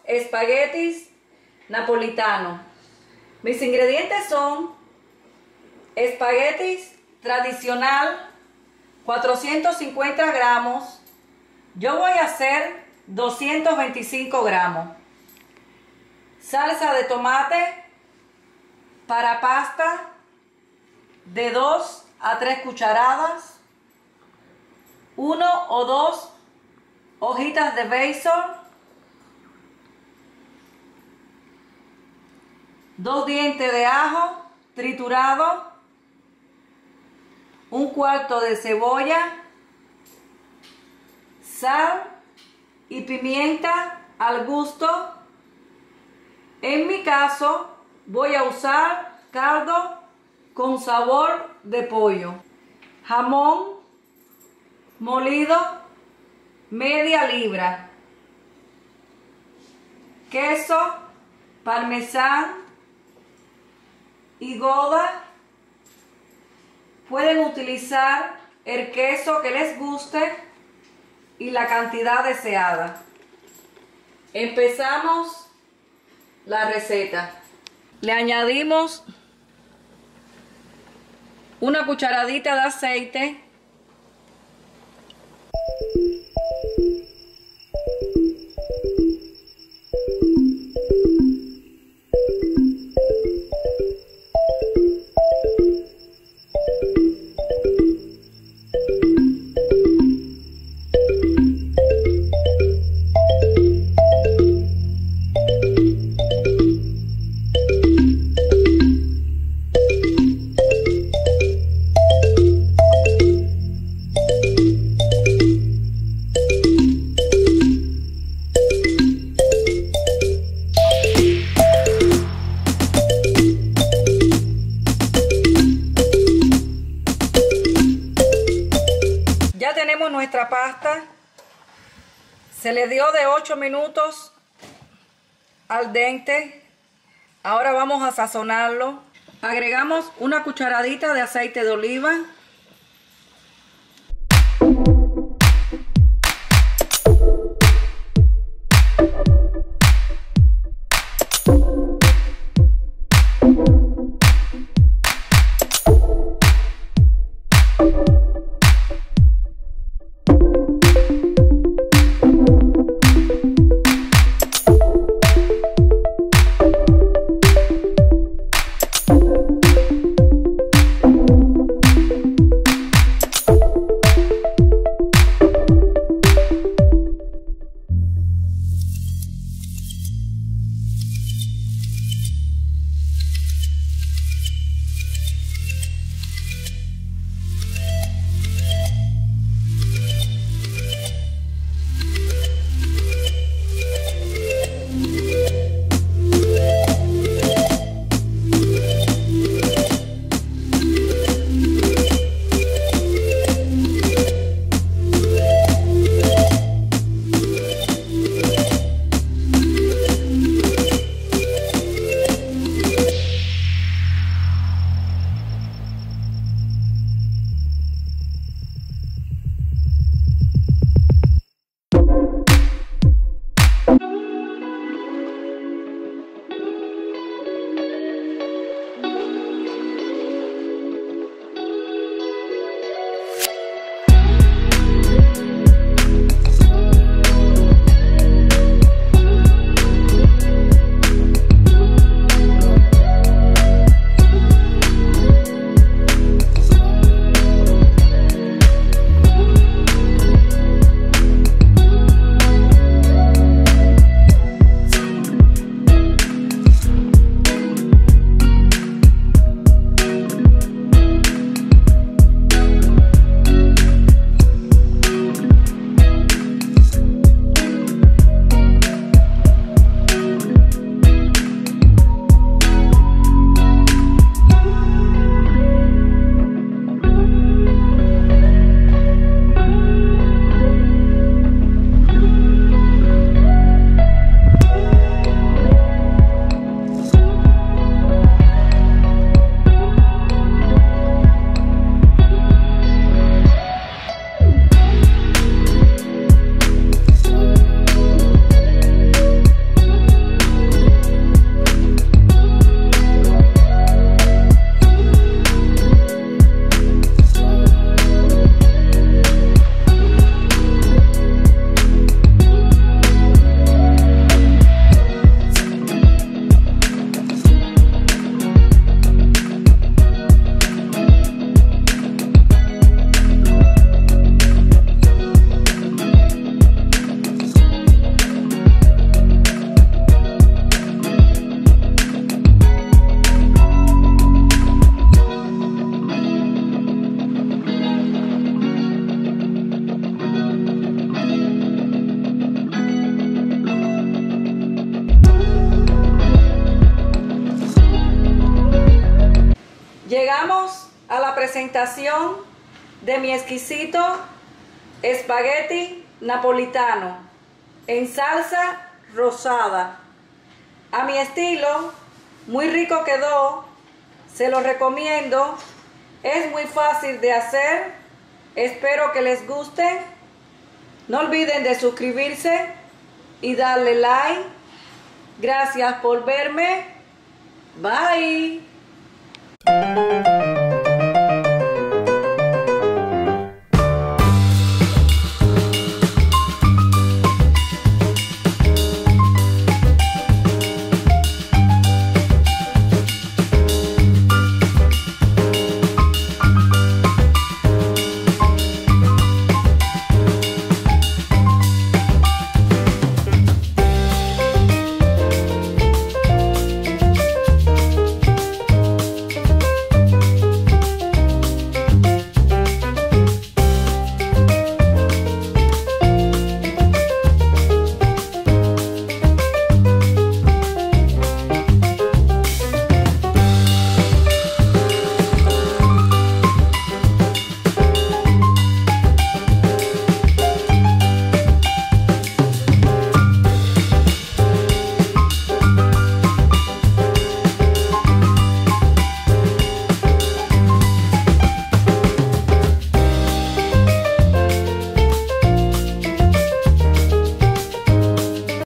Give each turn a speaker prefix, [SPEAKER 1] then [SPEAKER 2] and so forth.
[SPEAKER 1] espaguetis napolitanos. Mis ingredientes son espaguetis tradicional, 450 gramos. Yo voy a hacer 225 gramos. Salsa de tomate para pasta de 2 a 3 cucharadas. 1 o 2 hojitas de basil. 2 dientes de ajo triturado. 1/4 de cebolla. Sal y pimienta al gusto. En mi caso voy a usar caldo con sabor de pollo. Jamón molido, media libra. Queso parmesano y gouda. Pueden utilizar el queso que les guste y la cantidad deseada. Empezamos la receta. Le añadimos una cucharadita de aceite. Tenemos nuestra pasta, se le dio de 8 minutos al dente. Ahora vamos a sazonarlo. Agregamos una cucharadita de aceite de oliva, Llegamos a la presentación de mi exquisito espagueti napolitano en salsa rosada. A mi estilo, muy rico quedó, se lo recomiendo, es muy fácil de hacer, espero que les guste. No olviden de suscribirse y darle like. Gracias por verme. Bye.